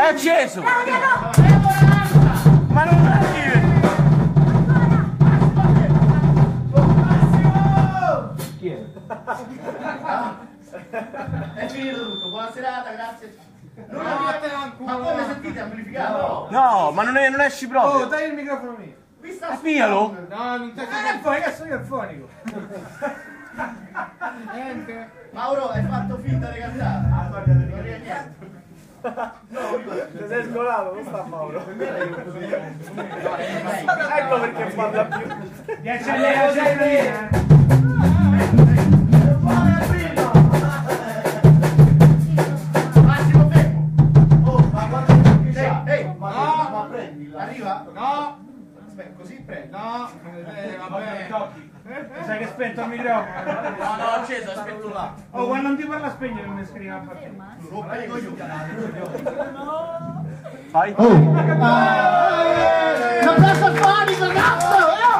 È acceso! Ma non arrivi! Chi è? È finito tutto, buona serata, grazie. Ma come sentite amplificato? No, ma non esci proprio! Oh, dai il microfono mio! Spialo! No, non te cazzo io è fonico! Niente! Mauro, hai fatto finta di cantare? Ah, guarda, non è niente. Ti sei scolato, non sta Mauro. Ecco perché parla più. Massimo fermo. Oh, ma guarda che c'è. Ehi, ma prendila. Arriva? No! Aspetta, così prendi. No! Vabbè. Sai che è spento il microfono? No, no, acceso, aspetto là. Oh, quando non ti parla spegnere non mi scrivi a parte. Rompere i coglioni. Fai? Oh! Un applauso al fonico, cazzo!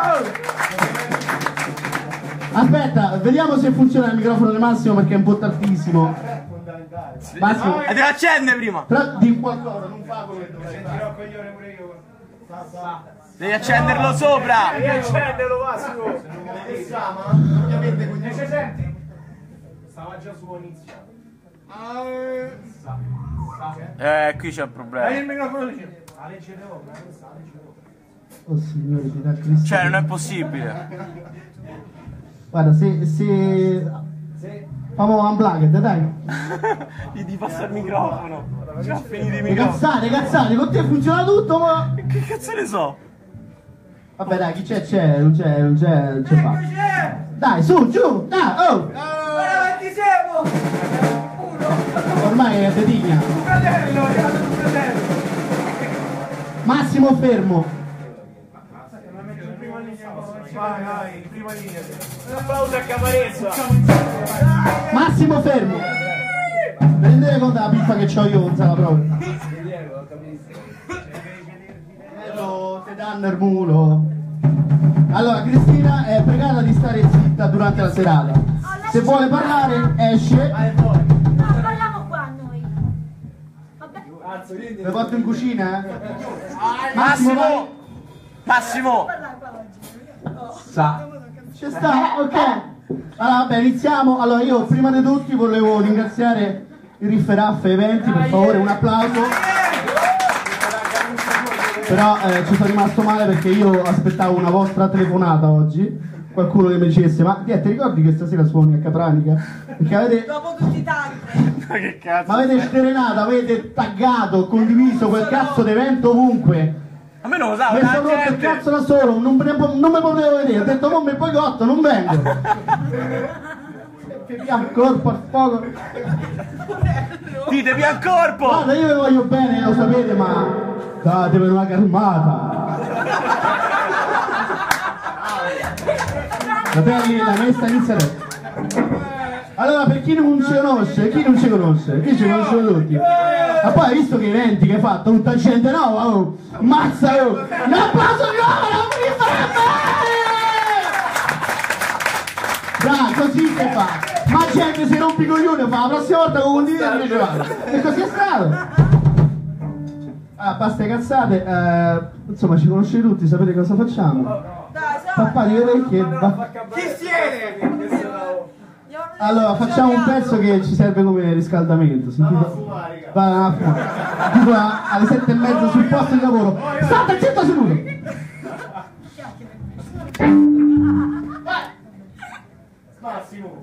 Aspetta, vediamo se funziona il microfono di Massimo perché è un po' tardissimo. Massimo, E devi accendere prima! di qualcosa, non fa come dovrei fare. Tiro coglione pure io. Devi accenderlo sopra! Devi accenderlo, Massimo! Ma ovviamente con Ci senti? Stava già su iniziato. Qui c'è il Dai il problema. microfono lì. La legge d'opera, questa è la legge d'opera. Oh signore, pietà Cristo. Cioè, non è possibile. Guarda, se... Famo unplugged, dai. Gli di passa il microfono. Già finito i microfoni. Cazzate, con te funziona tutto, ma... Che cazzo ne so? Vabbè dai, chi c'è, non c'è fa. Dai, su, giù, dai, oh! Ora quanti siamo? Uno. Ormai è tetigna. Fratello, è arrivato tuo fratello. Massimo fermo. Vai, in prima linea. Applauso a Camarezza! Massimo fermo. Prendete conto della pippa che c'ho io, non sa la prova. Te danno il mulo. Allora, Cristina è pregata di stare zitta durante la serata. Se vuole parlare, esce. No, parliamo qua noi. Vabbè. Le porto in cucina, eh? Massimo! Massimo! Parlare qua oggi. Ci sta, ok. Allora, vabbè, iniziamo. Allora, io prima di tutti volevo ringraziare il Rifferaff Eventi, per favore, un applauso. Però ci sono rimasto male perché io aspettavo una vostra telefonata oggi. Qualcuno che mi dicesse, ma ti ricordi che stasera suoni a Capranica? Perché avete... Dopo tutti i tanti. Che cazzo? Ma avete scerenato, avete taggato, condiviso quel cazzo d'evento ovunque. A me non lo sa, Mi sono rotto il cazzo da solo, non me potevo vedere, ho detto non mi boicotto, non vengo. Via il corpo al fuoco. Dite via il corpo! Guarda, io vi voglio bene, lo sapete, ma datevi una calmata. Fratelli, la messa inizia adesso. Allora, per chi non ci conosce, chi ci conoscono tutti. Ma poi hai visto che eventi che hai fatto? Tutta gente nuova, oh! Mazza, oh! Un applauso di nuovo, non mi fa! Bravo, così si fa! Ma gente si rompe i coglioni, fa la prossima volta con condivido invece vado! E così è stato! Ah, basta le cazzate, insomma ci conoscete tutti, sapete cosa facciamo? Papà, di vedere che va... Chi siete? Allora, facciamo un pezzo che ci serve come riscaldamento. Va a fumare. Tipo alle 7:30 sul posto di lavoro. State zitto seduto! Massimo.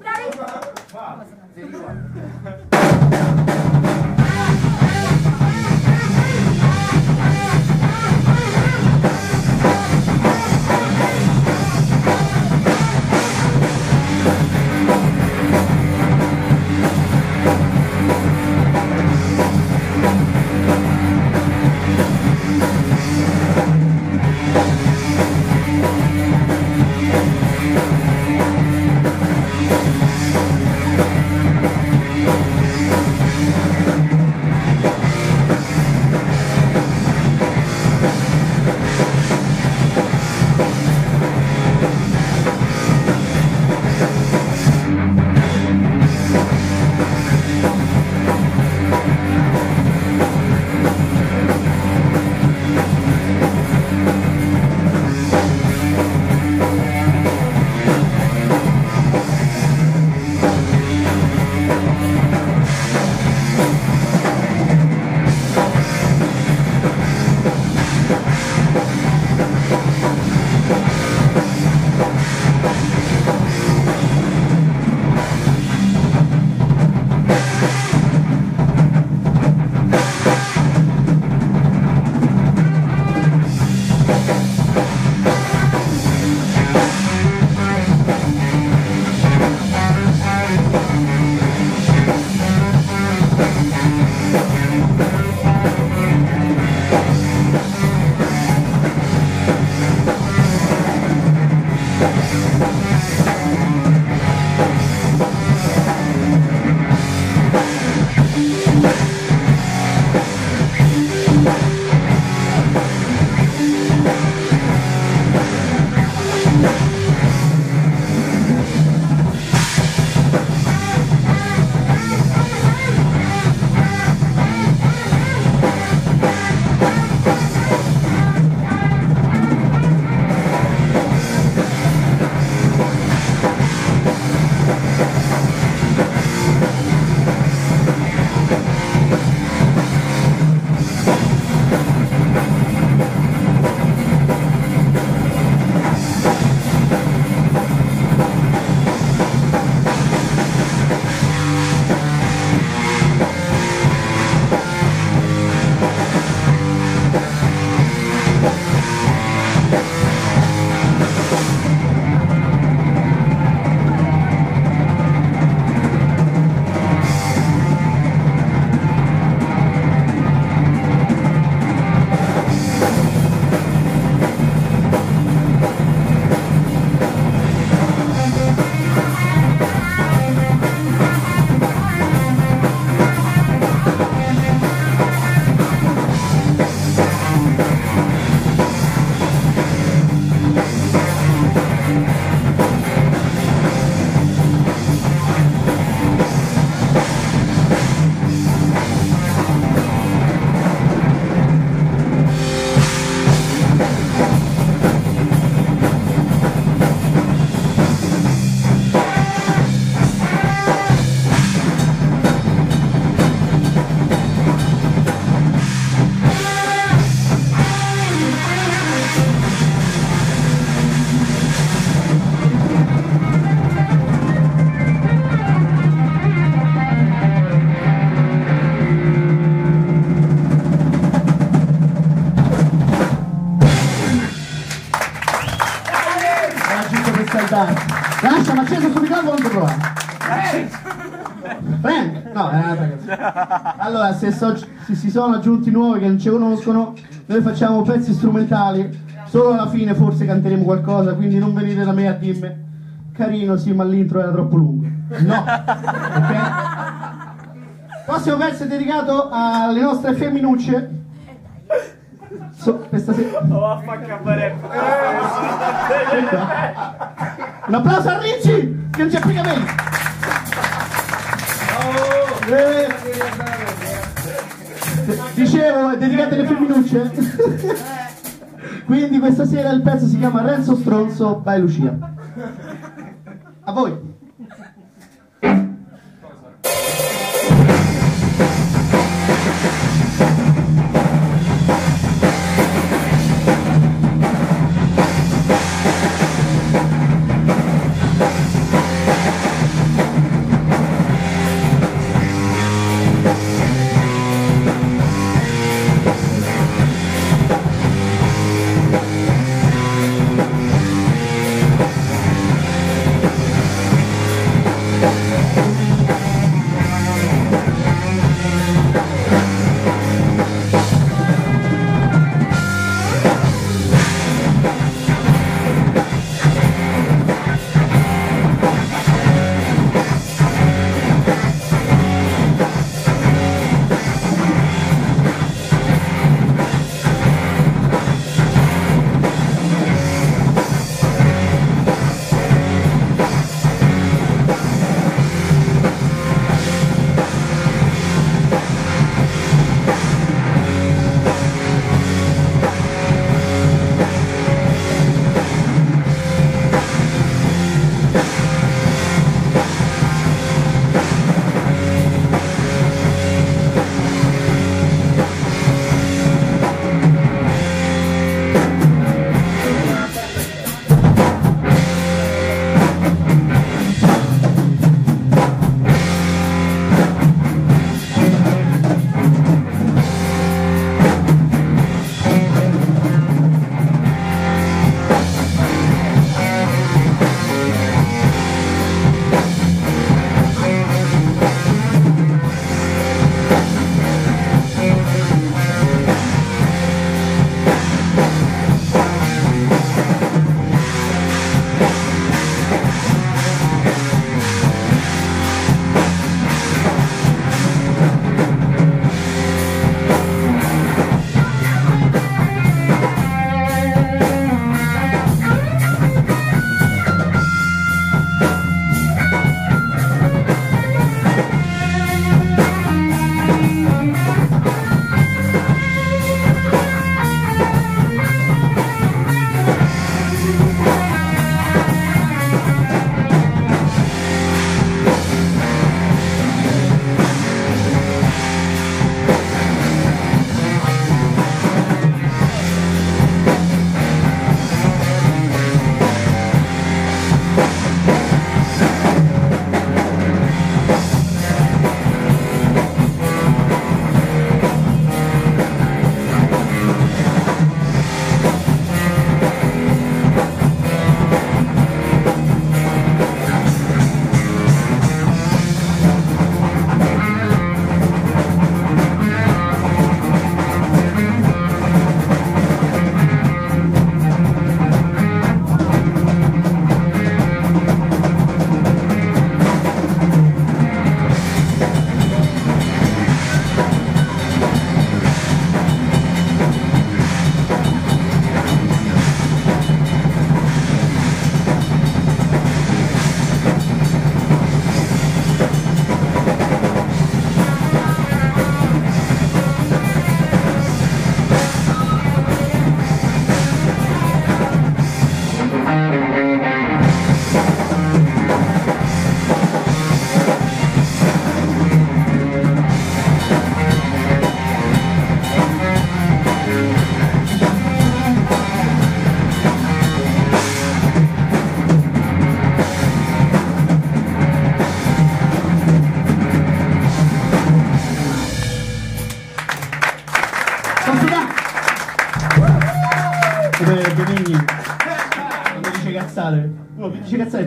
acceso sul ricordo, non ti provare. Frank? No, ragazzi. Allora, se si sono aggiunti nuovi che non ci conoscono, noi facciamo pezzi strumentali. Solo alla fine forse canteremo qualcosa, quindi non venite da me a dirmi carino, sì, ma l'intro era troppo lungo. No, ok? Prossimo pezzo è dedicato alle nostre femminucce. Questa sera. Un applauso a Ricci, che non c'è più capelli. Dicevo, è dedicato alle femminucce. Quindi questa sera il pezzo si chiama Renzo Stronzo by Lucia. A voi.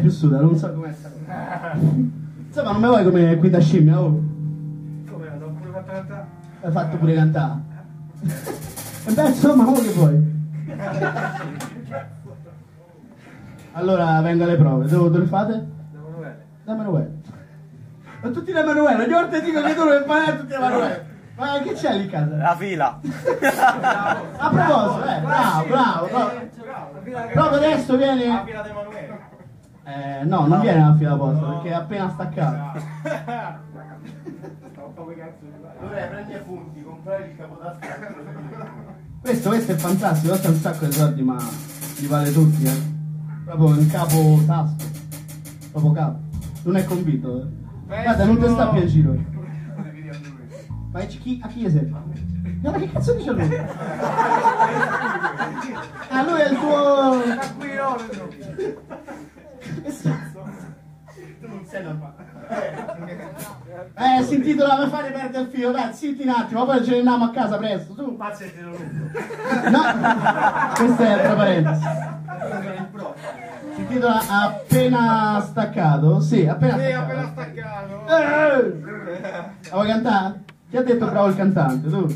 più suda, non so com'è. Insomma, non me vuoi come qui da scimmia, oh? Come, l'ho pure fatto cantare? Hai fatto pure cantare. E beh, insomma, come che vuoi? Allora, vengo alle prove. Dove le fate? Da Emanuele. Ma tutti da Emanuele, ogni volta dico che tu lo fai tutti da Emanuele. Ma che c'è lì in casa? La fila. A proposito, bravo. Proprio adesso viene... La fila di Emanuele. No, non viene la fila posta perché è appena staccato. Dovrei prendere appunti, comprare il capotasca. Questo è fantastico, costa un sacco di soldi, ma li vale tutti, Proprio un capo tasco. Proprio capo. Non è convinto, Guarda, non ti sta più in giro. Ma a chi gli serve? No, ma che cazzo dice lui? Ah, lui è il tuo... Tu non sei normale. Si intitola "Per fare perdere il filo", dai, zitti un attimo, poi ce ne andiamo a casa presto, tu. Pazzo e te lo lungo. No, questa è tra parentesi. Si intitola "Appena staccato". Sì, appena staccato. La vuoi cantare? Chi ha detto bravo il cantante? Tu?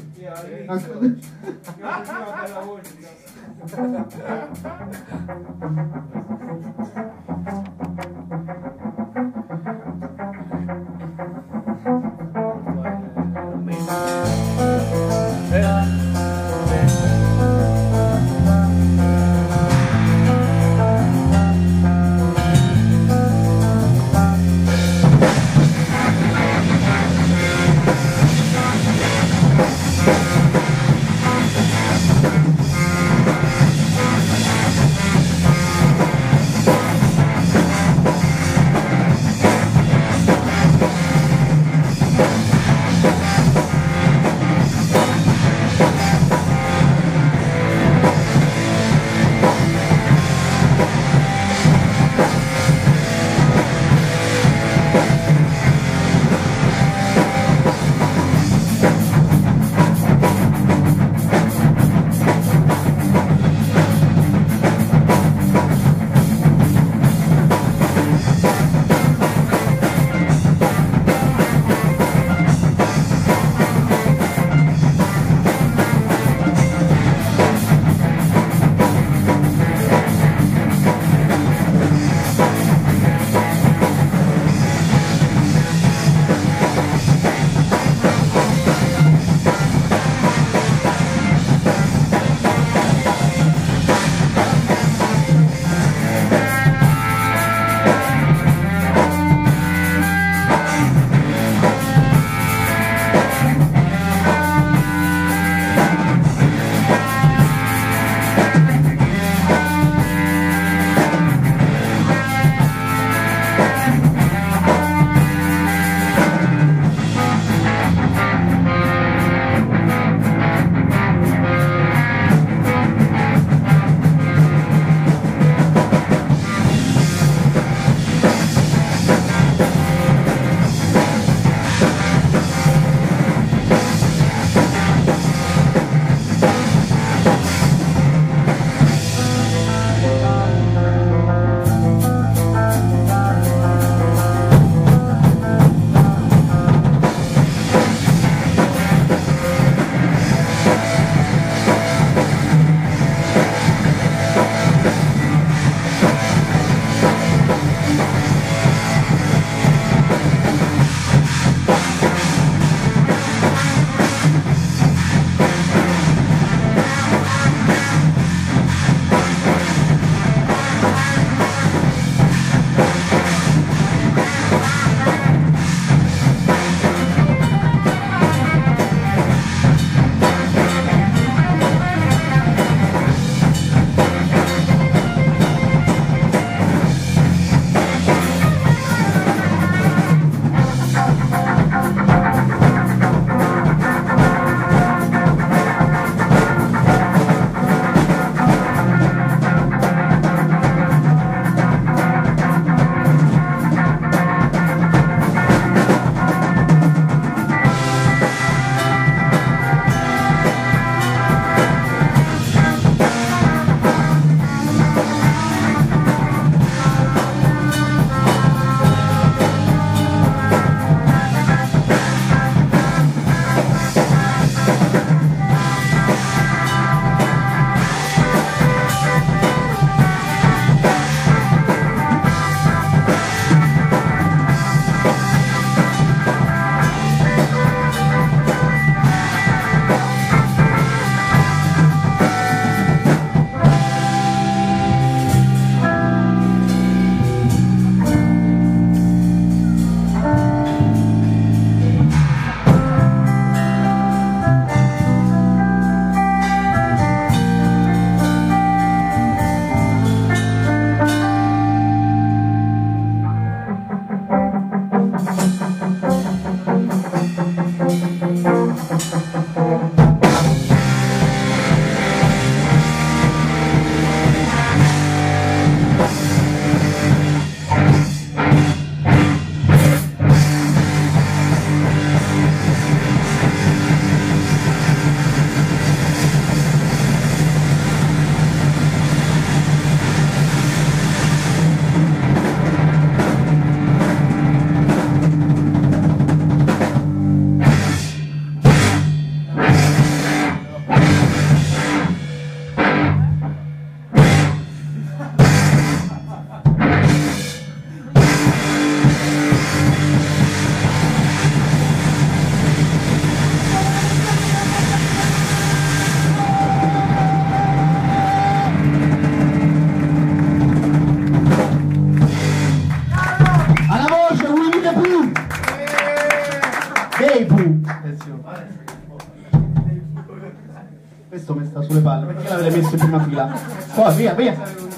Questo mi sta sulle palle, perché l'avrei messo in prima fila? Poi, via, via!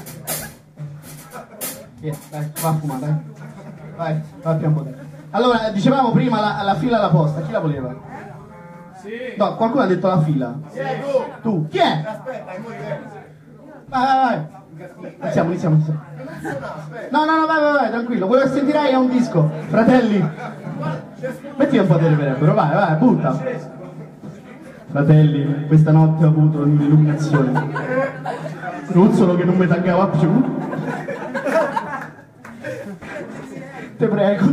Via, dai, va a fumare, dai. Vai, va pian potere. Allora, dicevamo prima la fila alla posta, chi la voleva? Sì. No, qualcuno ha detto la fila. Sì, Tu, chi è? aspetta, è molto diverso. Vai. Iniziamo. No, vai, tranquillo. Quello che sentirai è un disco. Fratelli, metti un po' di reverbero, vai, butta. Fratelli, questa notte ho avuto un'illuminazione. Ruzzolo che non mi taggava più. Te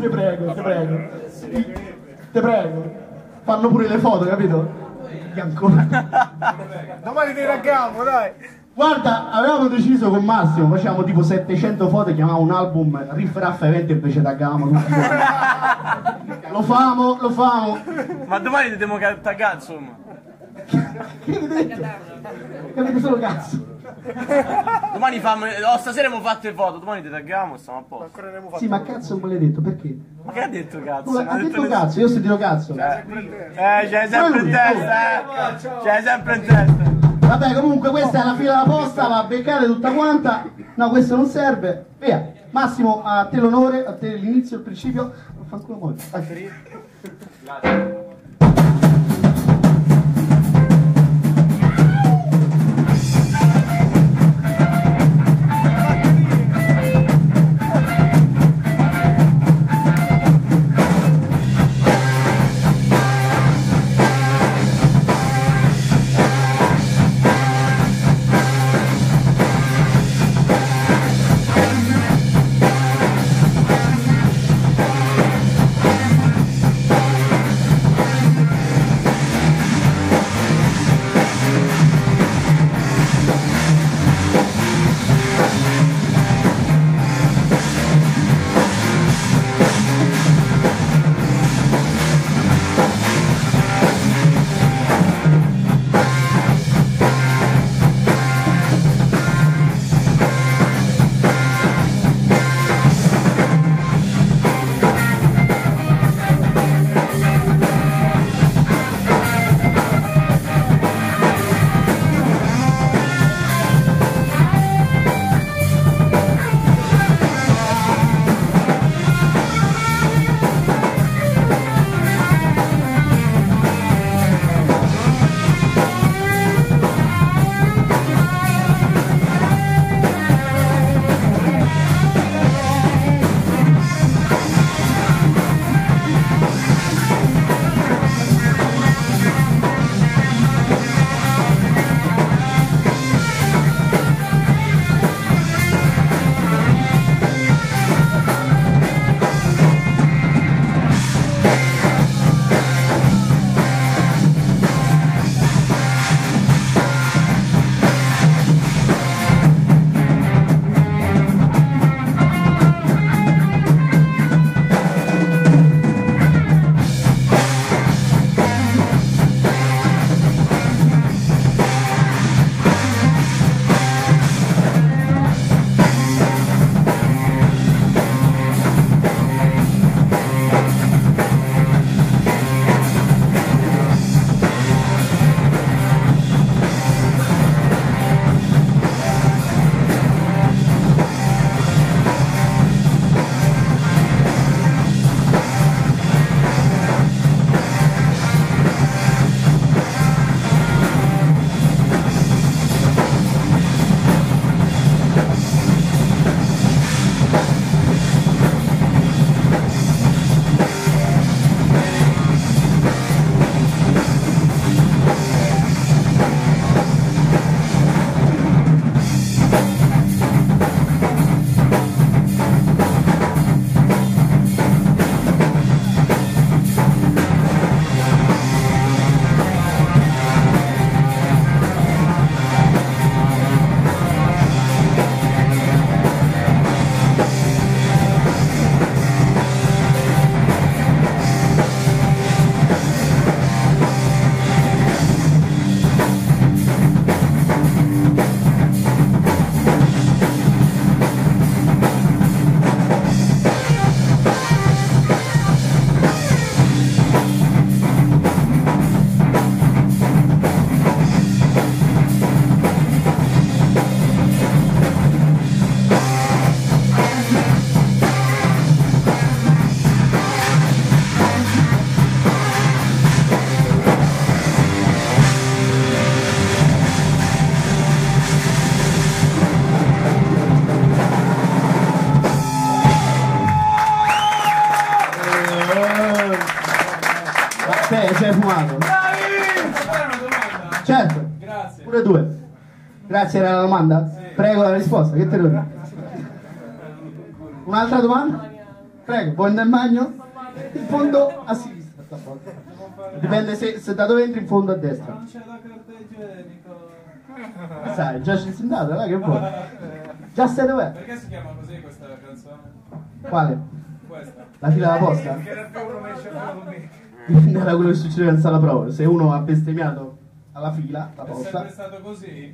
prego. Fanno pure le foto, capito? Che ancora. Domani ti raggiamo, dai. Guarda, avevamo deciso con Massimo, facciamo tipo 700 foto, chiamavamo un album Riff Raff Event e invece taggavamo tutti. Lo famo. Ma domani ti devo taggare, insomma. Che avete detto? Capite solo cazzo. Domani stasera abbiamo fatto le foto, domani ti taggiamo e stiamo a posto. Ancora ne abbiamo fatto. Sì, ma cazzo non me l'hai detto, perché? Ma che ha detto cazzo? Ha detto cazzo, io ho sentito cazzo. C'hai sempre in testa, C'hai sempre in testa. Vabbè, comunque questa è la fila alla posta, va a beccare tutta quanta. No, questo non serve. Via. Massimo, a te l'onore, a te l'inizio, il principio. Fanculo molto. chiamato. Fare una domanda? Certo. Grazie. Pure due. Grazie, era la domanda? Sì. Prego la risposta, che te lo dico? Un'altra domanda? Prego, vuoi andare in bagno? In fondo a sinistra stavolta. Dipende se da dove entri, in fondo a destra. Non c'è la carta igienica. Sai, già ci sei andato, là che vuoi? Già sai dov'è? Perché si chiama così questa canzone? Quale? Questa. La fila della posta? Che era più uno esce con me. Dipende da quello che succede in sala prova. Se uno ha bestemmiato alla fila, la È posta. sempre stato così?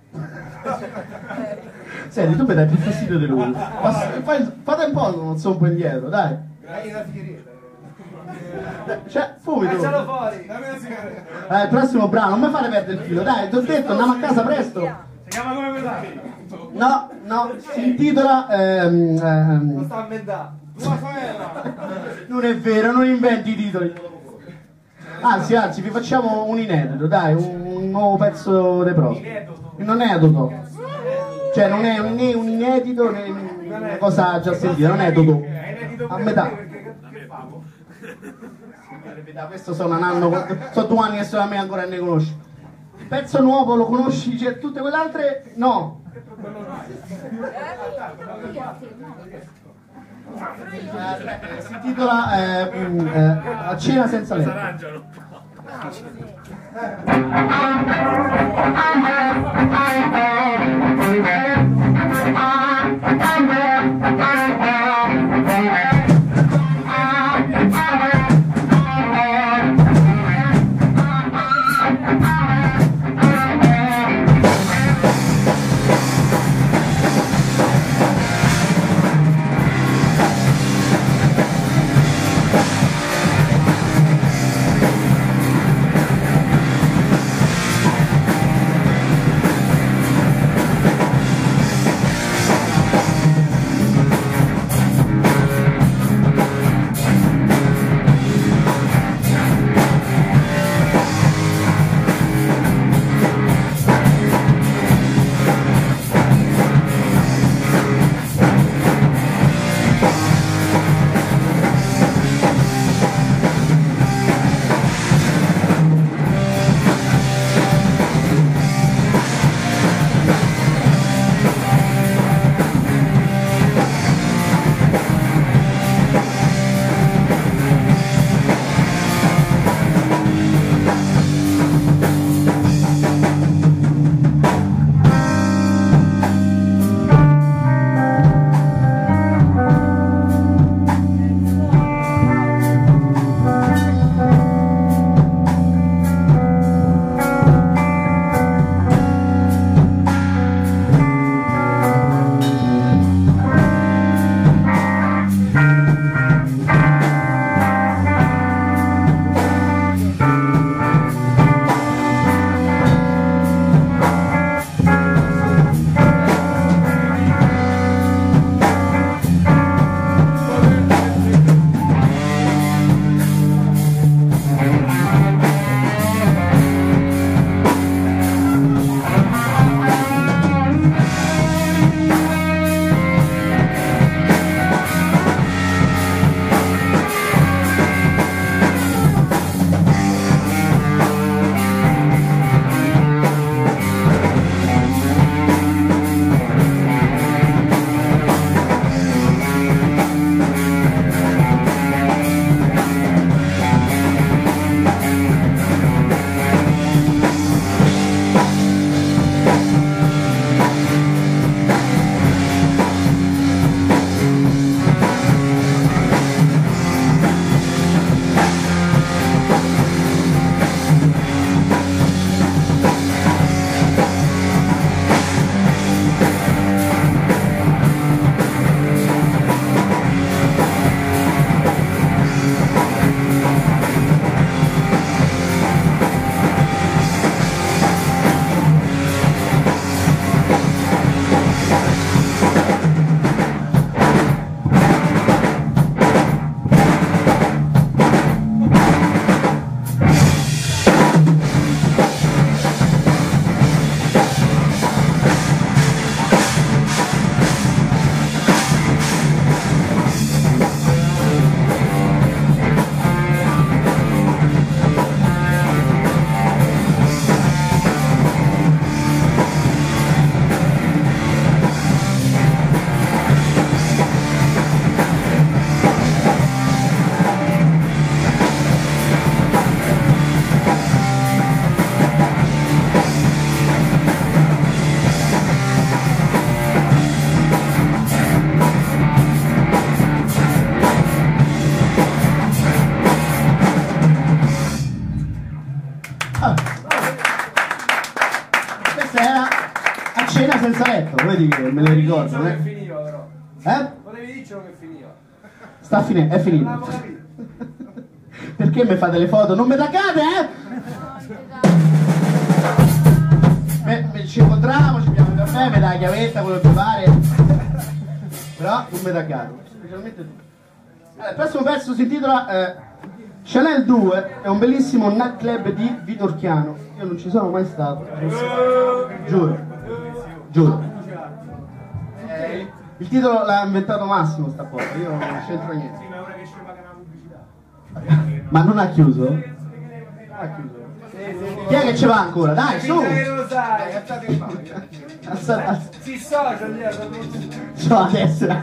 Senti, tu mi dai più fastidio di lui. Fate un po', non so un po' indietro, dai. Dai la sigaretta. Cioè, fumi tu. Faccialo fuori. Dammi una sigaretta. Il prossimo brano, non mi fare perdere il filo, dai, ti ho detto, andiamo a casa presto. Si chiama come quella? No, si intitola. Lo sta inventando. Tua sorella. Non è vero, non inventi i titoli. Anzi, vi facciamo un inedito, dai, un nuovo pezzo dei prossimi. Non è adoto. Cioè, non è né un inedito né una cosa già sentita, non è adoto. A metà. Questo sono un anno, sono 2 anni che sono a me ancora ne conosci. Il pezzo nuovo lo conosci, cioè tutte quelle altre no. Si intitola A cena senza letto. ricordo, Dicevo che finiva però. Volevi dircelo che finiva. Sta finendo, è finito. Perché mi fate le foto? Non mi taccate, ci incontriamo, ci abbiamo il caffè, mi dà la chiavetta, quello che pare. Però non mi taccate, specialmente tu. Allora, il prossimo pezzo si intitola Chanel 2, è un bellissimo nightclub di Vitorchiano. Io non ci sono mai stato. Giuro. Il titolo l'ha inventato Massimo sta cosa, io non c'entro niente. Sì, ma è ora che ci paga la pubblicità. Ma non ha chiuso? Non ha chiuso. Chi è che ci va ancora? Dai, su! lo sai, alzate in mano. Si socia, gli ha dato So adesso.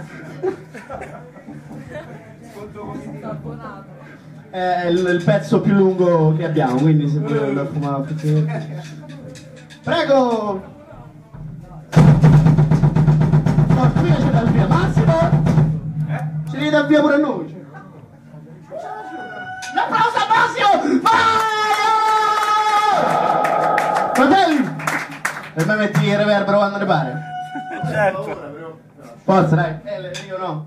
È il pezzo più lungo che abbiamo, quindi se volete lo fumare prego! No, qui c'è dal via, Massimo! Ci devi dar via pure a noi! Un applauso a Massimo! Vai! Fratelli! E poi metti il reverbero quando ne pare? Certo. Forza, dai! Io no!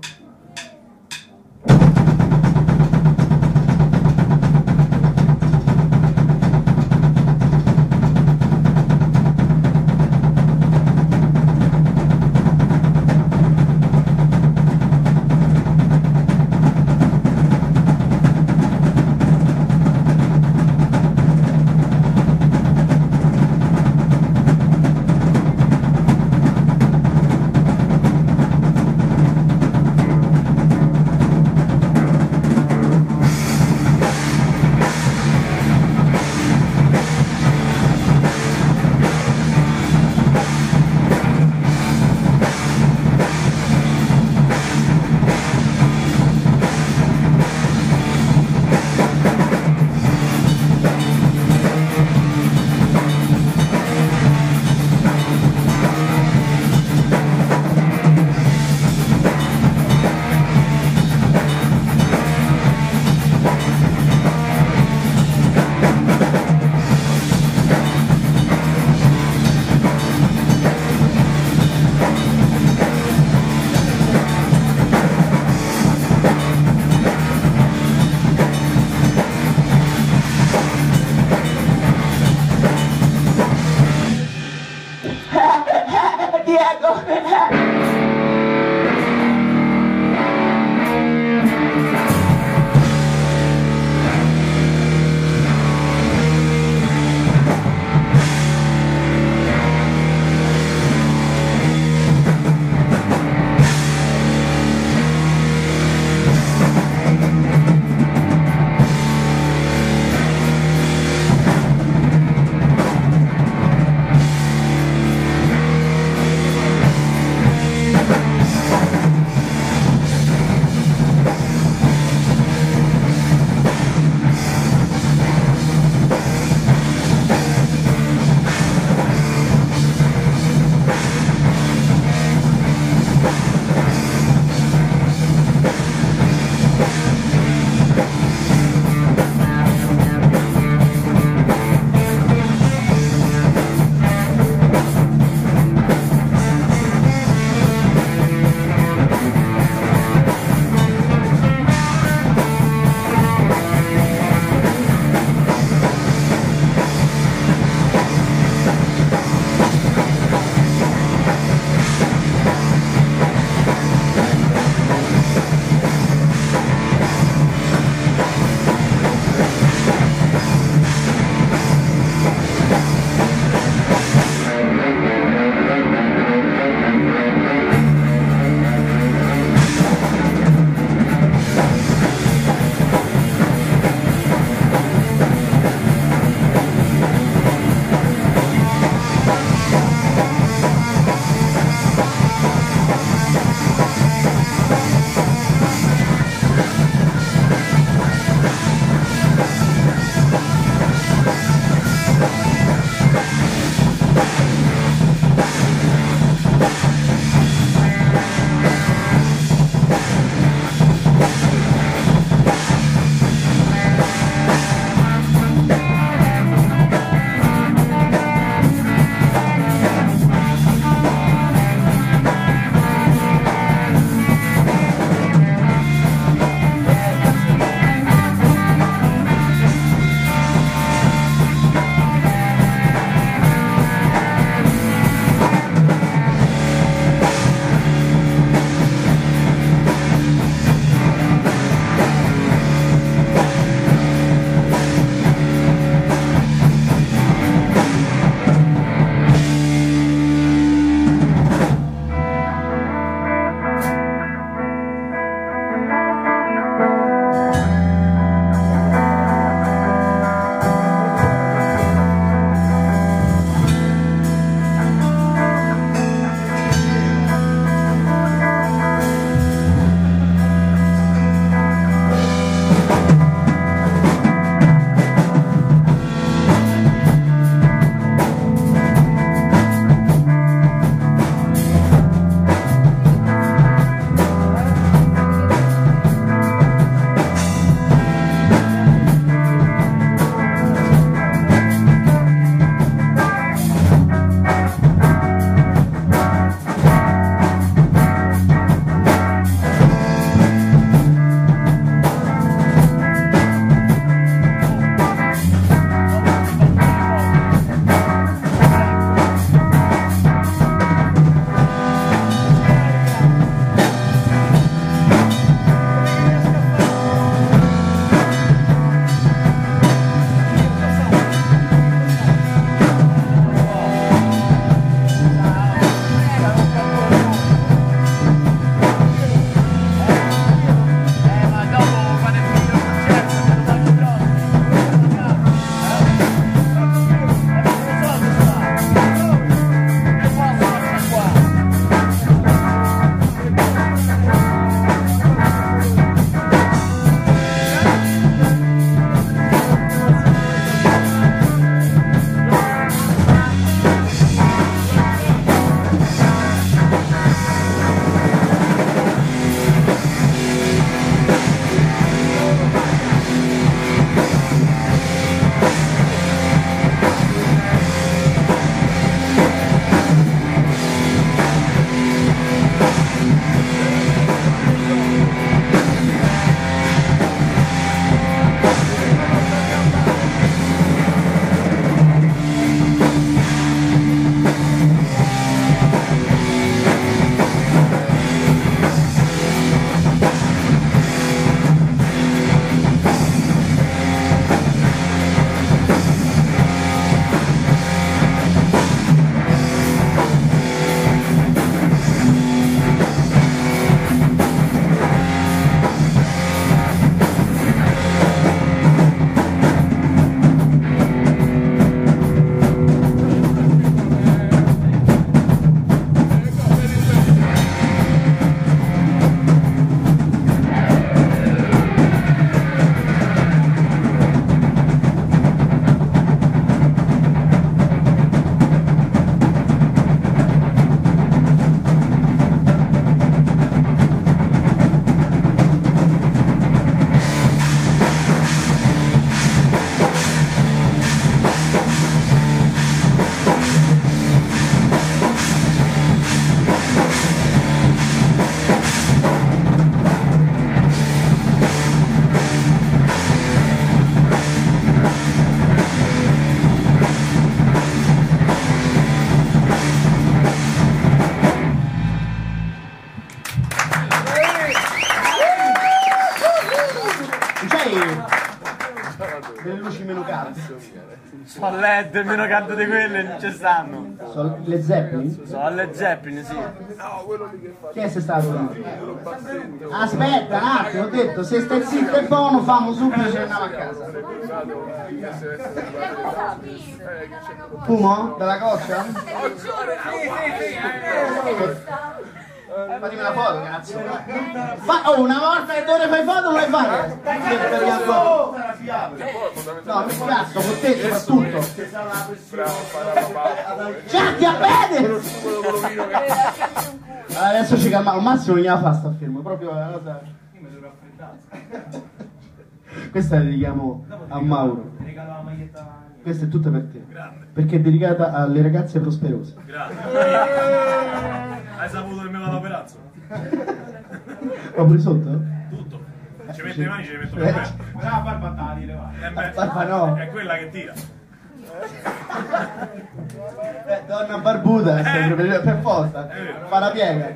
lei delle luci meno calde. Sono LED meno caldo di quelle, non ci stanno. Sono le Zeppelin? Sono alle Zeppelin, sì. Chi è se stato là? Aspetta un attimo, ho detto, se stai zitto e buono, famo subito e ce ne andiamo a casa. Fumo? Dalla coccia? Fatemi una foto, cazzo. Oh, una volta che dove fai foto non le fare? No, mi cazzo, con te soprattutto. Già, diabete! Adesso ci calmiamo, Massimo veniva fa sta fermo, proprio una cosa. Questa la dedichiamo a Mauro. Questa è tutta per te. Perché è dedicata alle ragazze prosperose. Grazie. Hai saputo che mi vado a perazzo? Ho preso sotto? Tutto. Ci metto le mani, ci le metto per me. Brava barba tagli, le mani. Barba no. È quella che tira. Donna barbuta, sempre per forza. Fa la piega.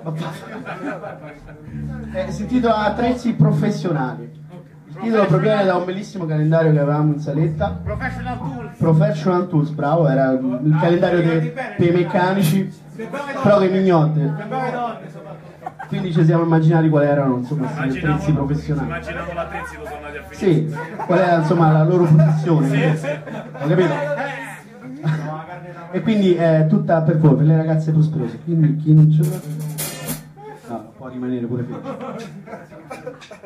Si intitola Attrezzi professionali. Il titolo proviene da un bellissimo calendario che avevamo in saletta. Professional Tools. Professional Tools, bravo, era il calendario dei meccanici, però che mignotte. Quindi ci siamo immaginati quali erano insomma questi attrezzi professionali. Immaginavo l'attrezzi lo sono andati a finire. Sì, qual era insomma la loro posizione. Sì, sì. Ho capito? E quindi è tutta per voi, per le ragazze prosperose. Quindi chi non ce l'ha. No, può rimanere pure felice.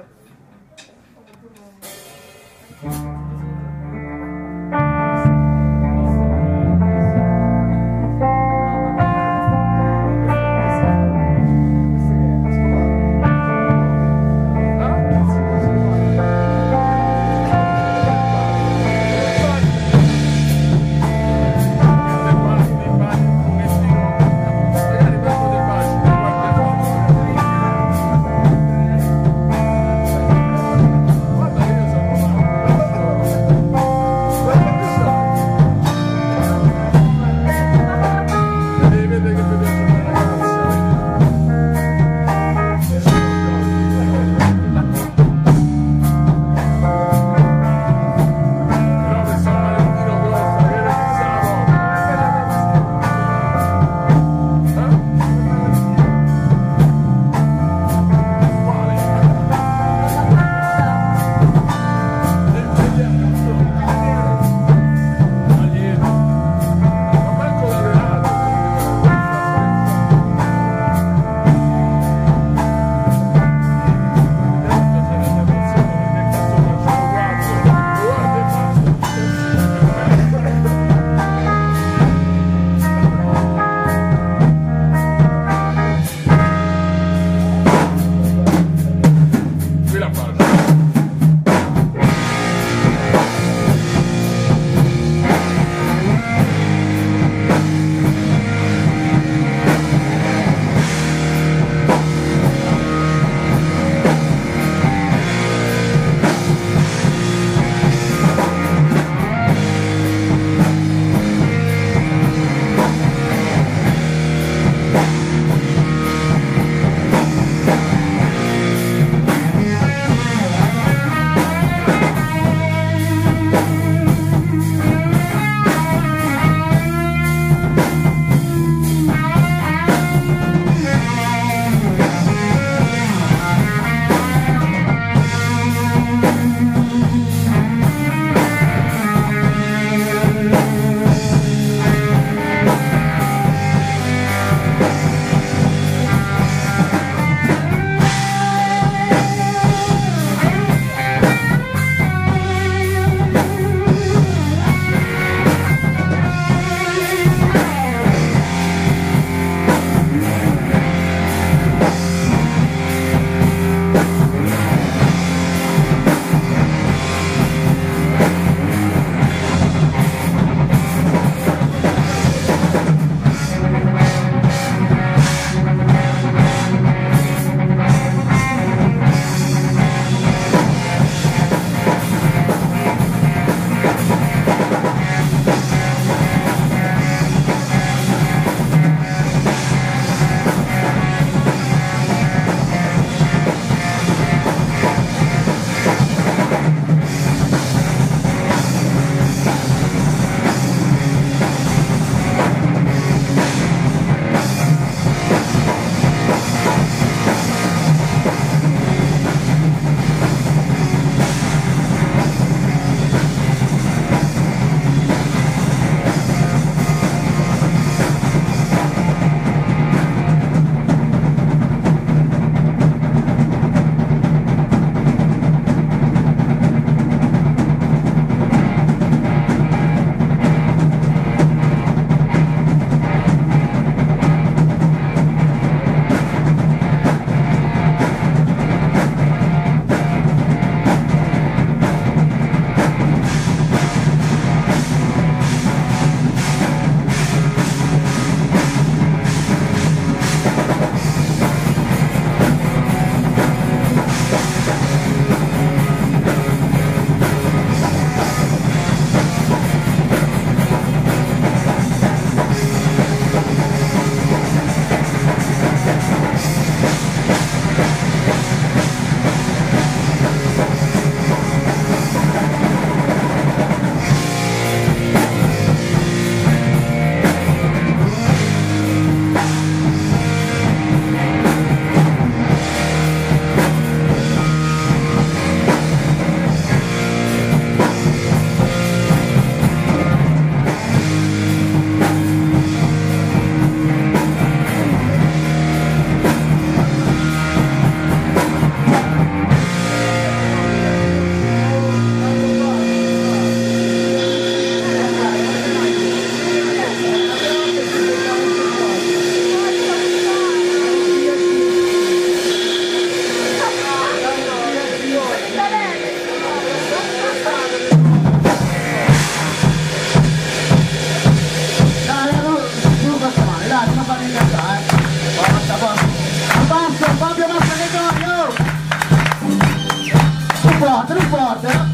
forte, no?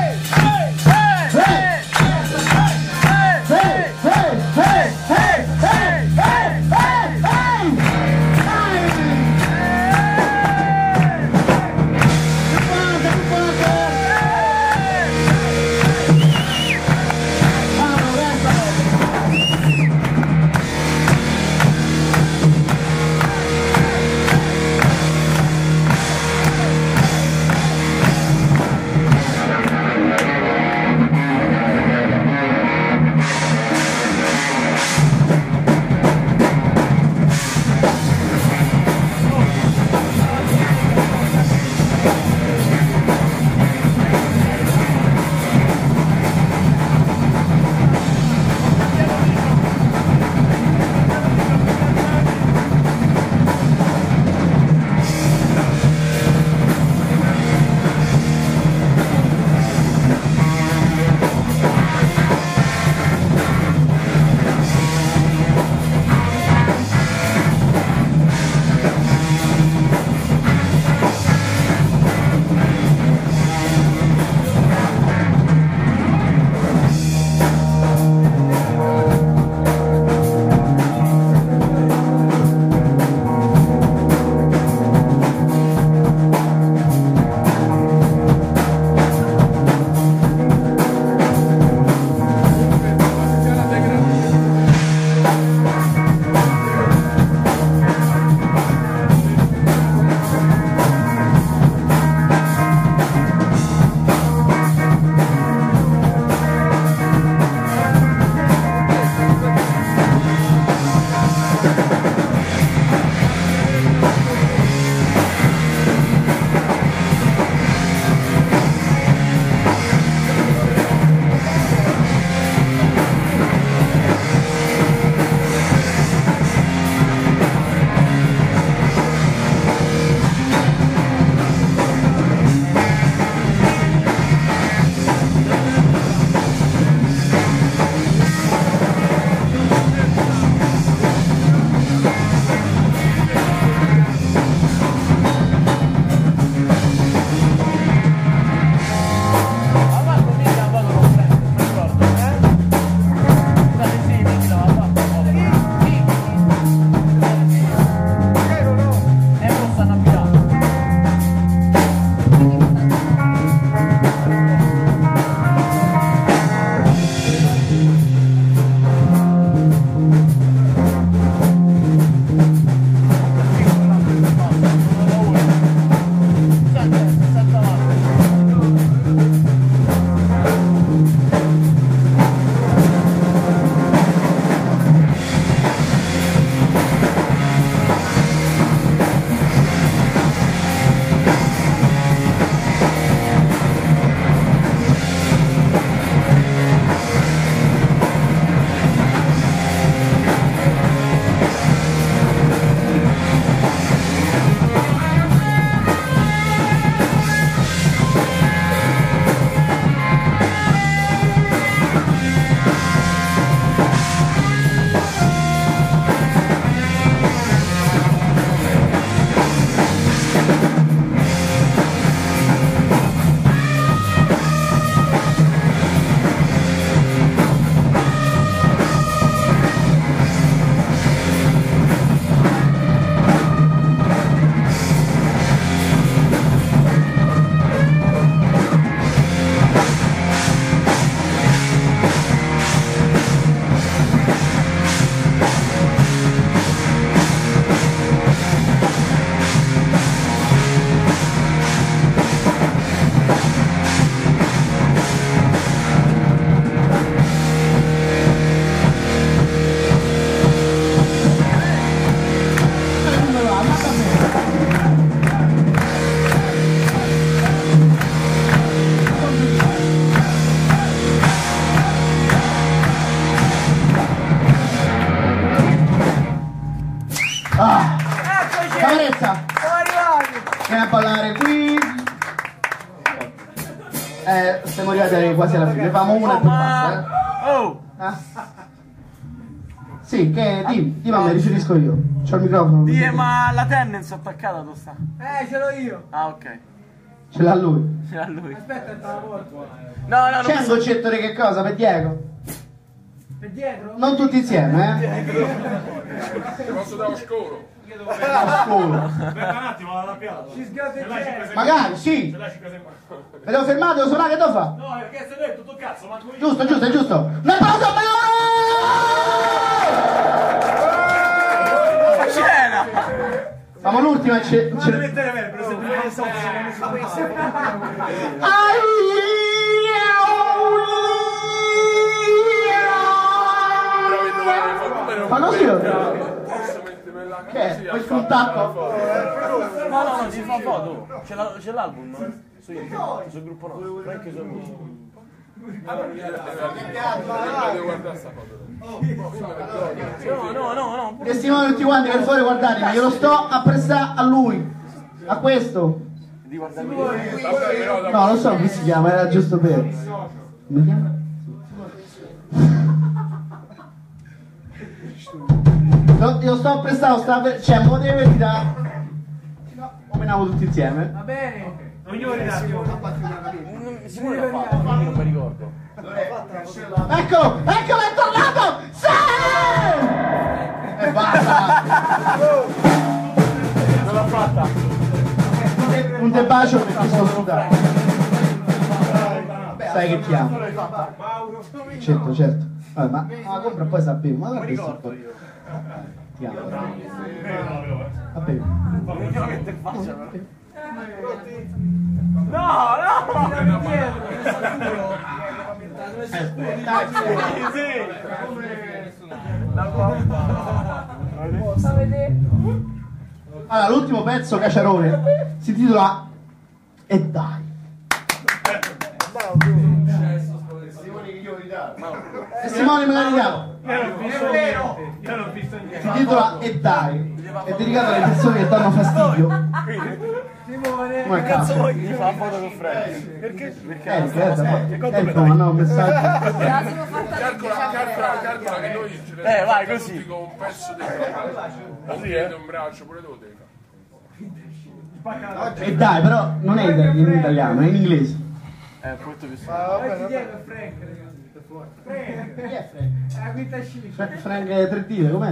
Vieni a ballare qui. Stiamo arrivati quasi alla fine. Ne famo una e poi basta, Oh! Sì, che di mamma ricevisco io. C'ho il microfono. Ma la tendenza attaccata dove sta? Ce l'ho io. Ah, ok. Ce l'ha lui. Ce l'ha lui. Aspetta, te la porto. No, no, C'è un goccetto di che cosa? Per Diego? Per dietro? Non tutti insieme, eh? Ti posso dare lo scolo? A scuola. Aspetta un attimo, vado alla piazza. Ci sgateggiamo. Magari, sì. Me devo fermare, devo suonare, che devo fare? No, perché se detto tutto cazzo, manco io. Giusto, giusto, è giusto. Un applauso a Mauro! Scena! Siamo l'ultima, Mettere me, per esempio, non so ma così io? Posso mettermi la Che è? Quel contatto? No, no, no, si fa foto. C'è l'album sul gruppo nostro. Anche su amici. Devo guardare sta foto. No. Testimoni tutti quanti, per favore guardatemi, glielo sto a prestare a lui. A questo. Di guardarmi. No, lo so come si chiama, era giusto per. Come si chiama? No, io sto a prestare, cioè, mo deve ridare. Omeniamo tutti insieme. Va bene. ognuno ridà. Sicuro l'ha fatto, ma non mi ricordo. Eccolo, eccolo, è tornato! Sì! E basta! Non l'ha fatta. Un te bacio perché sono sudando. Sai che ti amo. Certo, certo. Vabbè, ma la compra poi sapevo, ma guarda questo qua. Ti amo. Vabbè. Che te faccia, però. Allora, l'ultimo pezzo Caciarone si intitola E dai. Testimoni me la ridiamo. Io non ho visto niente. Si intitola E dai. È dedicato alle persone che danno fastidio. Come cazzo? Mi fa foto con Freddy. Perché? Ecco, ma no, un messaggio. Calcola che noi ce ne vai, siamo così. tutti con un pezzo di Così, un braccio, pure tu devi fare. E dai, però non è in italiano, è in inglese. Molto più semplice. Chi è Frank? La quinta sci. Frank 3D, com'è?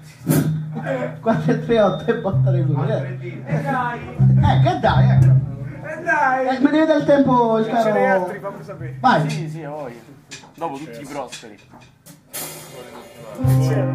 438 e botta le cuore. E dai. Che dai, ecco. E dai. Me ne vede il tempo il caro. Fammi sapere. Vai. Sì, ho voglia. Dopo tutti i prosperi. Sì, sì.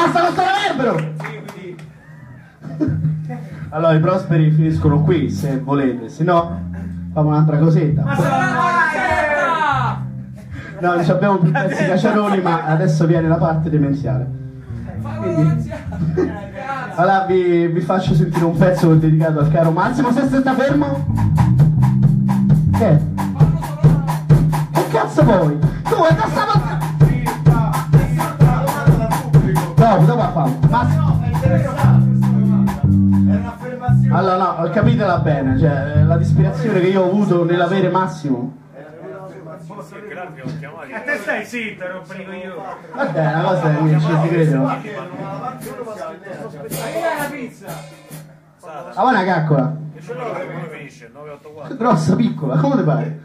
Basta con sto reverbero! Allora i prosperi finiscono qui se volete, se no facciamo un'altra cosetta. No, non abbiamo più pezzi caciaroni, ma adesso viene la parte demenziale. Quindi, allora vi faccio sentire un pezzo dedicato al caro Massimo. Se sta fermo? Che cazzo vuoi? Tu vuoi da stamattina? Dopo facciamo. Massimo. Allora no, capitela bene, cioè la disperazione che io ho avuto nell'avere Massimo. A te stai zitto, rompere io. Vabbè, una cosa che non ci credo. Ma che è la pizza? Ah, una caccola. Come finisce? 984. Grossa, piccola, come ti pare?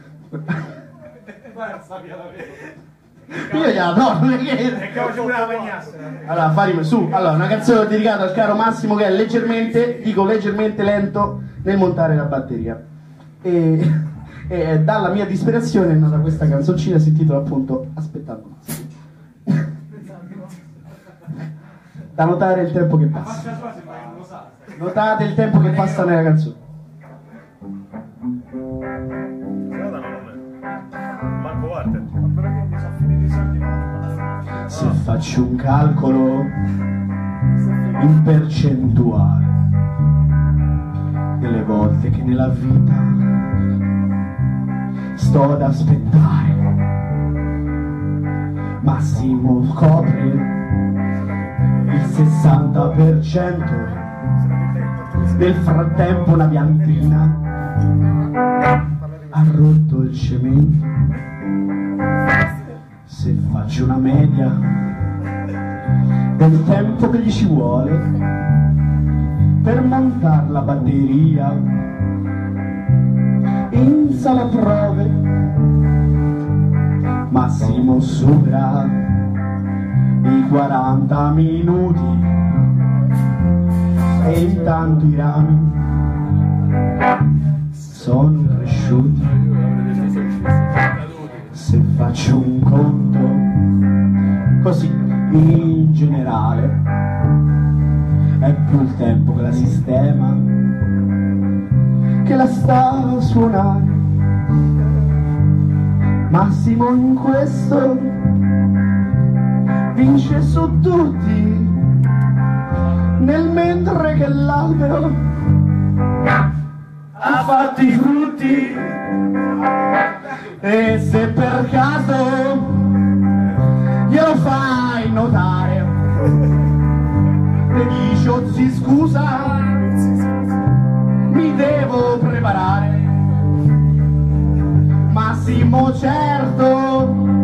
Io gliela do, non è che... E che oggi pure la magnasse. Allora, farmi su. Allora, una canzone dedicata al caro Massimo che è leggermente, dico leggermente lento nel montare la batteria. E dalla mia disperazione è nata questa canzoncina, si intitola appunto Aspettando Massimo. Da notare il tempo che passa. Notate il tempo che passa nella canzone. Marco Walter. Se faccio un calcolo in percentuale delle volte che nella vita sto ad aspettare, Massimo copre il 60%. Nel frattempo una piantina ha rotto il cemento. Se faccio una media del tempo che gli ci vuole per montare la batteria in sala prove, Massimo supera i 40 minuti e intanto i rami sono cresciuti. Se faccio un conto così in generale è più il tempo che la sistema che la sta a suonare. Massimo in questo vince su tutti, nel mentre che l'albero ha fatto i frutti. E se per caso glielo fai notare, le dici oh zi scusa, mi devo preparare. Massimo certo,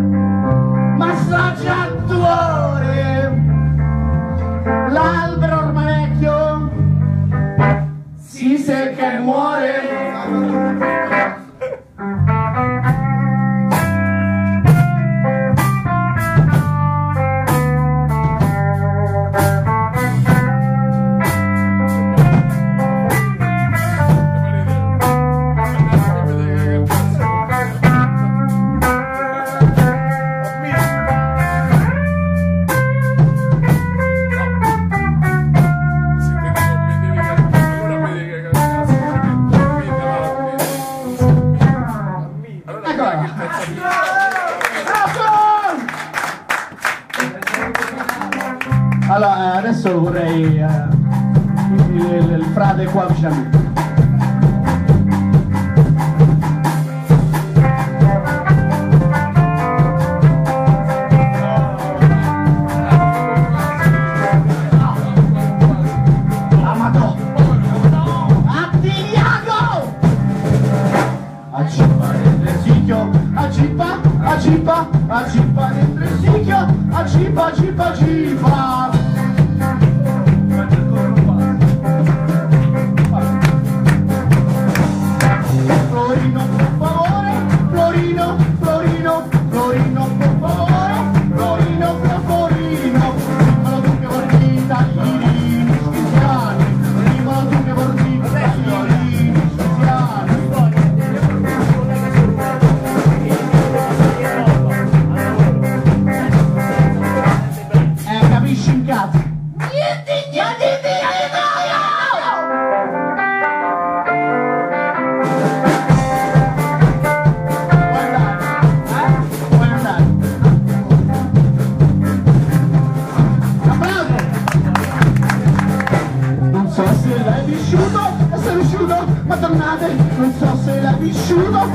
massaggiatore, l'albero ormai vecchio si secca e muore. Allora, adesso vorrei il frate qua vicino a me. Amato! Attigliago! Acippa dentro il sicchio, acippa, acippa, acippa dentro il sicchio, acippa, acippa, acippa. Florino, per favore, Florino, Florino, Florino, per favore, Florino, per Florino. Dimmelo tu che vorrei italiani, cristiani, dimmelo tu che vorrei italiani, cristiani. Capisci in casa?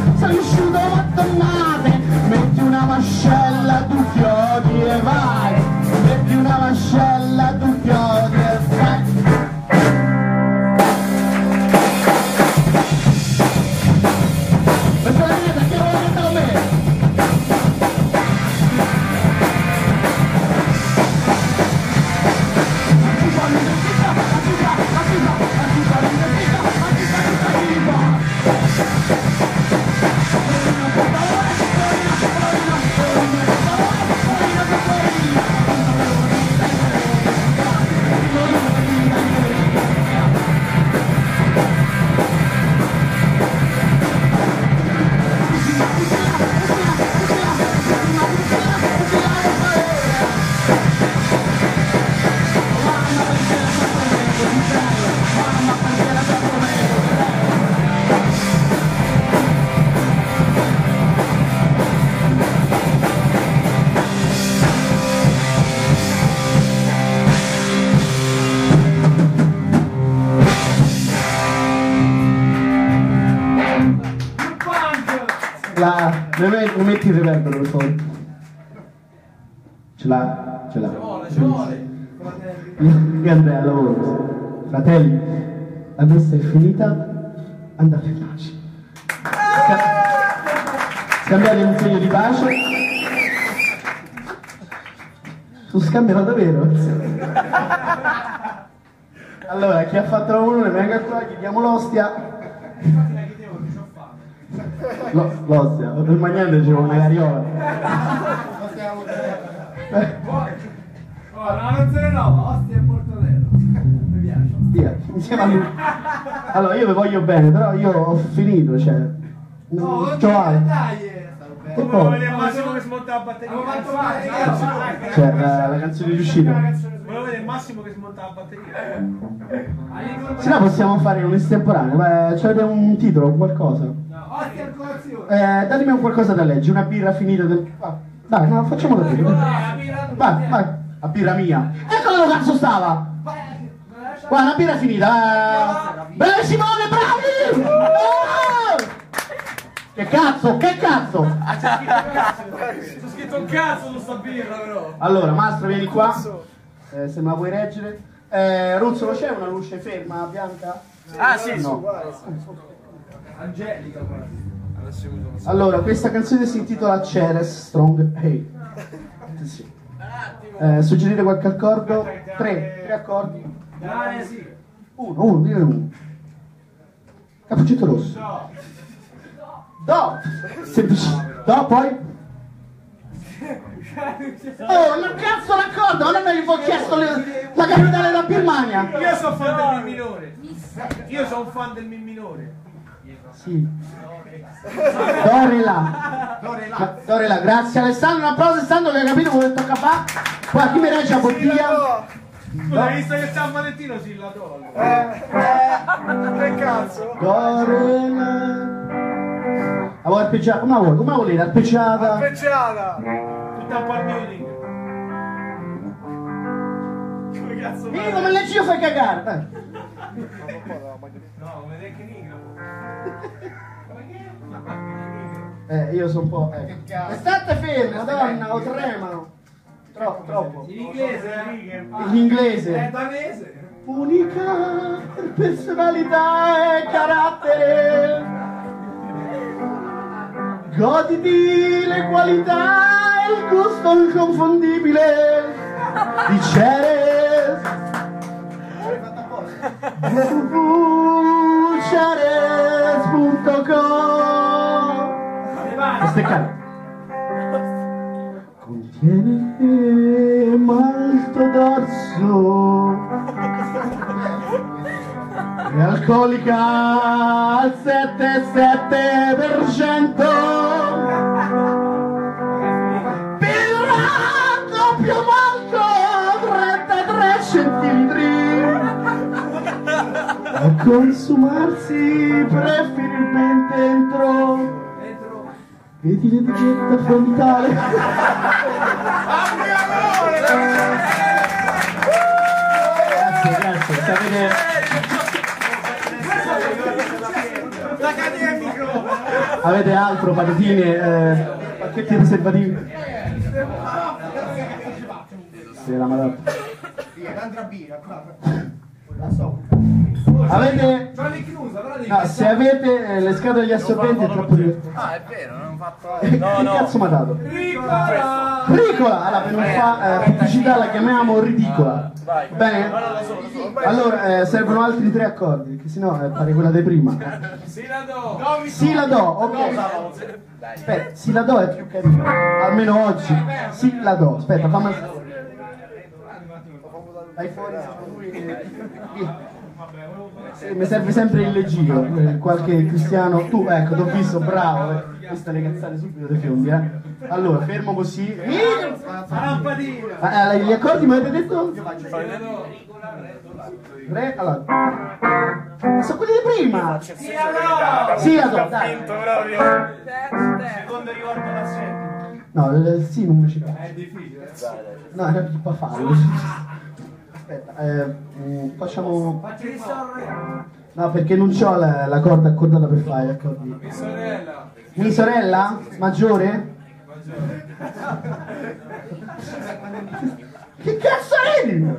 sei uscito a tonnate, metti una mascella, tu chiodi e vai, metti una mascella, tu chiodi e vai. Mi metti il reverbero per favore. Ce l'ha? Ce l'ha. Ci vuole. Io Andrea lavoro. Fratelli, la messa è finita, andate in pace. Scambiate un segno di pace. Tu scambiano davvero? Allora, chi ha fatto la unione, venga qua, chiediamo l'ostia. L'ostia, per mangiare c'è una cariola. No, non se ne no, ostia e mortadella. Mi piace. Via, insieme a lui. Allora, io vi voglio bene, però io ho finito, cioè. No, non Giovanni. dai. Che poi? Vedere Massimo che smonta la batteria. Cioè, la canzone di uscita. Volevo vedere Massimo che smonta la batteria. Se no possiamo fare un estemporaneo, c'avete un titolo o qualcosa? Ostia al colazione. Datemi un qualcosa da leggere, una birra finita del. Dai, no, facciamo da birra. Vai, a birra mia. Eccolo dove cazzo stava! Guarda, una birra finita. Bravi Simone, bravi! Oh! Che cazzo, che cazzo! C'è scritto un cazzo su sta birra però. Allora, Mastro, vieni qua. Se me la vuoi reggere. Ruzzolo, c'è una luce ferma, bianca? Ah sì, No. Angelica, Allora, questa canzone si intitola Ceres Strong Hey. Sì. Suggerire qualche accordo? Tre accordi. sì. Uno, dire uno. Cappuccetto rosso. Do. Semplice. Do, poi. Oh, ma cazzo l'accordo! Non è che vi ho chiesto la capitale della Birmania. Io sono fan del Mi minore. Io sono un fan del Mi minore. Sì. Dorela, grazie Alessandro, un applauso Alessandro che hai capito come tocca fare. Poi chi mi regge la bottiglia? Scusa, hai visto che San Valentino si la tolgo. Che cazzo? Dorela. La vuoi arpeggiata? Come la vuoi? Come la volete? Arpeggiata? Pecciata! Tutta un palmino di come cazzo Vieni come leggi io fai cagare. No, come tecnica. Io sono un po'. State fermo, donna, o tremano. Troppo. In inglese, In inglese. danese. Unica per personalità e carattere. Goditi le qualità e il gusto inconfondibile di Ceres. www.ceres.com. Queste carte contiene malto d'orso e alcolica al 7,7%. Birra doppio malto 33 centilitri. A consumarsi preferibilmente entro. Vedi l'etichetta frontale. Grazie, sapete. La catena il microfono. Avete altro? Patatine, pacchetti preservativi? Sì, la madonna. Avete... No, se avete le scatole di assorbenti è troppo divertente. Ah, è vero, non ho fatto... Che cazzo mi ha dato? Ricola! Ricola! Allora, per non fare pubblicità la chiamiamo ridicola. Bene? Allora, servono altri 3 accordi, perché sennò pare quella di prima. Si la do! Si la do, ok. Aspetta, si la do è più carino. Almeno oggi. Si la do. Aspetta, fammi... Vai fuori, sì, mi serve sempre il leggio, qualche cristiano. Tu, ecco, t'ho visto, bravo. Queste le cazzate subito dei fiondi, Allora, fermo così. Gli accordi mi avete detto? Re, allora. Sono quelli di prima! Sì, la do, dai. Secondo ricordo la settima. No, sì, non mi ci piace. È difficile. No, era più per farlo. Aspetta, facciamo... No, perché non c'ho la corda accordata per fare gli accordi. Mia sorella! Mi sorella? Maggiore? Che cazzo ridi? Mi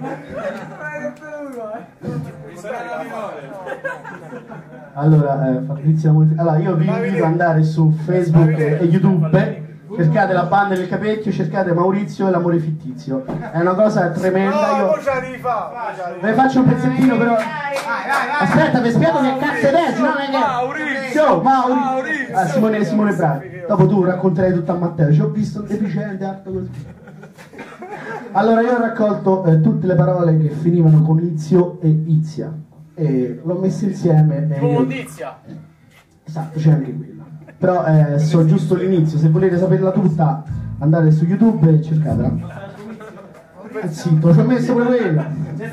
sorella minore! Allora, Fabrizio allora, io vi invito ad andare su Facebook e YouTube. Cercate la banda del capecchio, cercate Maurizio e l'amore fittizio. È una cosa tremenda. Io vi faccio un pezzettino però. Aspetta, vi spiego che cazzo è adesso, non è che. Maurizio! Simone Bravi. Dopo tu racconterai tutto a Matteo. Ci ho visto un deficiente, alto così. Allora io ho raccolto tutte le parole che finivano con Izio e Izia. E l'ho messe insieme. Esatto, c'è anche quella. Però so giusto l'inizio, se volete saperla tutta andate su YouTube e cercatela. Zitto, ci ho messo pure quella.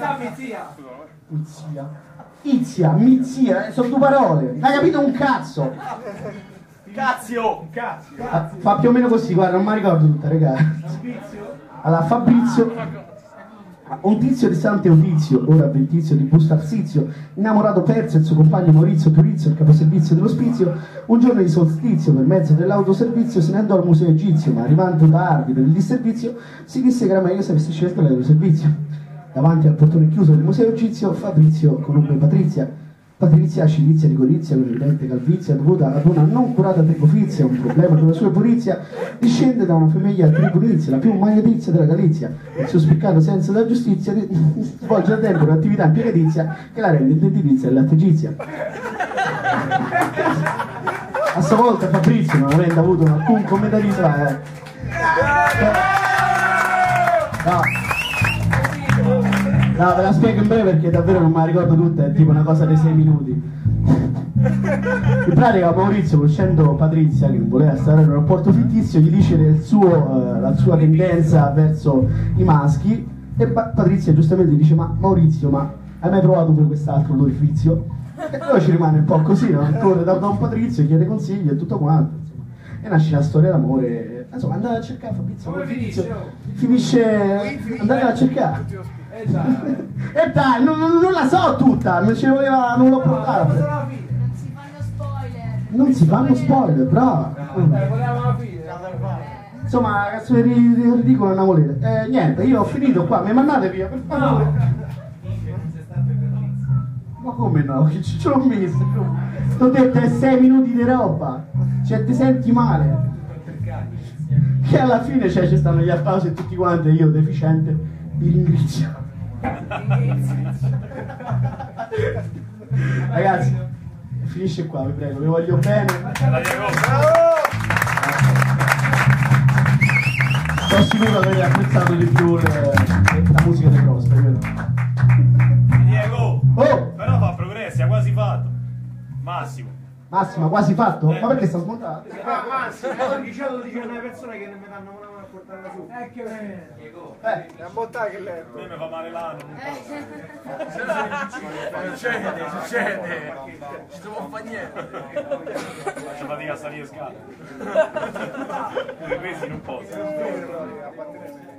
Izia, mizia, sono 2 parole. Hai capito un cazzo? Cazzo! Fa più o meno così, guarda, non mi ricordo tutta, raga. Allora, Fabrizio. Un tizio distante un tizio, ora ben tizio di Bustarsizio, innamorato perso il suo compagno Maurizio Turizio, il caposervizio dell'ospizio, un giorno di solstizio per mezzo dell'autoservizio se ne andò al museo egizio, ma arrivando tardi per il disservizio si disse che era meglio se avesse scelto l'autoservizio. Davanti al portone chiuso del museo egizio, Fabrizio conobbe Patrizia Cilizia di Corizia con evidente calvizia dovuta ad una non curata tricofizia, un problema della sua purizia, discende da una famiglia tribunizia, la più magnetizia della Galizia. Il suo spiccato senso della giustizia svolge da tempo un'attività impiegatizia che la rende identitizia dell'attegizia. A sua volta Fabrizio, non avendo avuto alcun commentarista, No, ve la spiego in breve perché davvero non me la ricordo tutta, è tipo una cosa dei 6 minuti. In pratica Maurizio, conoscendo Patrizia, che non voleva stare in un rapporto fittizio, gli dice la sua tendenza verso i maschi e Patrizia giustamente gli dice: ma Maurizio, ma hai mai provato pure quest'altro l'orifizio? E poi ci rimane un po' così, no? Corre da Don Patrizio, chiede consigli e tutto quanto, insomma. E nasce la storia d'amore. Insomma, andate a cercare Fabrizio, finisce andate a cercare. E dai, non la so tutta, non l'ho portata. Non si fanno spoiler, brava. Volevamo la fine. Insomma, cazzo di ridicolo è una volete. Niente, io ho finito qua, mi mandate via, per favore. Ma come no? Che ce l'ho messo? Ti ho detto è 6 minuti di roba. Cioè ti senti male. Che alla fine ci stanno gli applausi e tutti quanti, io deficiente vi ringrazio. Ragazzi, finisce qua, vi prego, vi voglio bene. Sono sicuro che avete apprezzato di più la musica dei Prosper, vero? Diego! Oh! Però fa progressi, ha quasi fatto. Massimo, quasi fatto? Ma perché sta smontato? Anzi, lo dice una persona che non mi danno una mano a portarla su. Che È un bottare che lei. A me mi fa male l'anno. Succede. Ci si può fare niente. Faccio fatica a salire scale. Due pesi non posso.